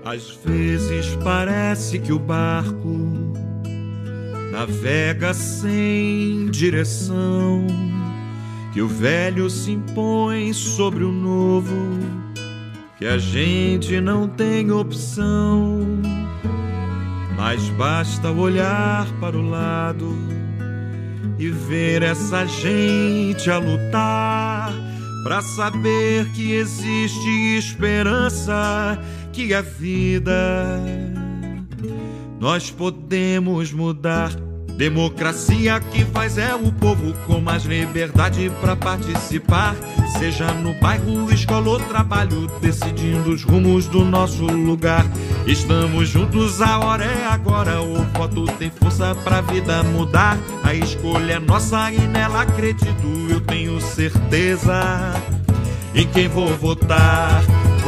Às vezes parece que o barco navega sem direção, que o velho se impõe sobre o novo, que a gente não tem opção. Mas basta olhar para o lado e ver essa gente a lutar, pra saber que existe esperança, que a vida nós podemos mudar. Democracia que faz é o povo com mais liberdade pra participar, seja no bairro, escola ou trabalho, decidindo os rumos do nosso lugar. Estamos juntos, a hora é agora, o voto tem força pra vida mudar. A escolha é nossa e nela acredito, eu tenho certeza em quem vou votar.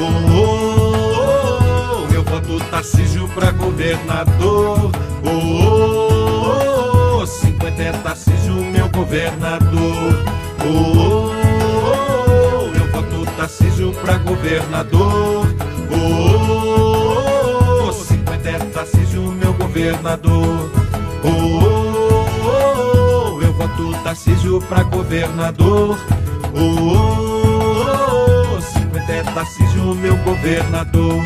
Eu voto Tarcísio pra governador. 50 é Tarcísio, meu governador. Eu voto Tarcísio pra governador. 50 é Tarcísio, meu governador. Eu voto Tarcísio pra governador. 50 é Tarcísio, meu governador.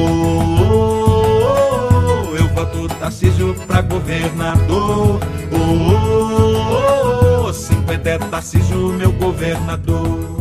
Eu voto Tarcísio pra governador. 50 é Tarcísio, meu governador.